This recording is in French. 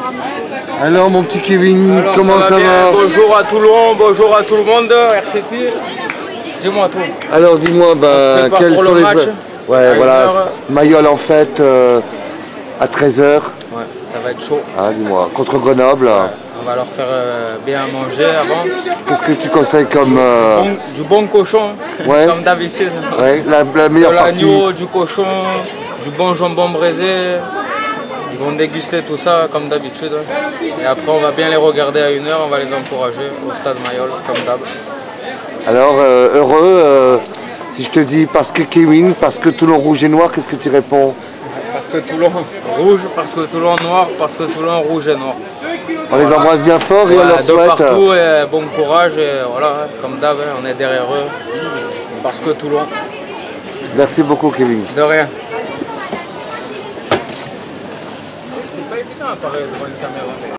Alors mon petit Kevin, Alors, comment ça va? Bonjour à Toulon, bonjour à tout le monde, RCT. Dis-moi tout. Alors dis-moi, quels pour sont le les... match. Ouais, À voilà, 1 heure. Mayol en fête à 13 h. Ouais, ça va être chaud. Ah, dis-moi, contre Grenoble. Ouais, on va leur faire bien manger avant. Qu'est-ce que tu conseilles comme... Du bon cochon, Ouais. comme d'habitude. Ouais, la meilleure De partie. l'agneau, du cochon, du bon jambon braisé. Ils vont déguster tout ça comme d'habitude. Et après on va bien les regarder à 1 h, on va les encourager au stade Mayol comme d'hab. Alors, heureux, si je te dis parce que Kevin, parce que Toulon rouge et noir, qu'est-ce que tu réponds? Parce que Toulon rouge, parce que Toulon noir, parce que Toulon rouge et noir. On les embrasse bien fort et on leur De souhaite... partout et bon courage et voilà, comme d'hab, on est derrière eux. Parce que Toulon. Merci beaucoup Kevin. De rien. C'est pas évident à parler devant une caméra.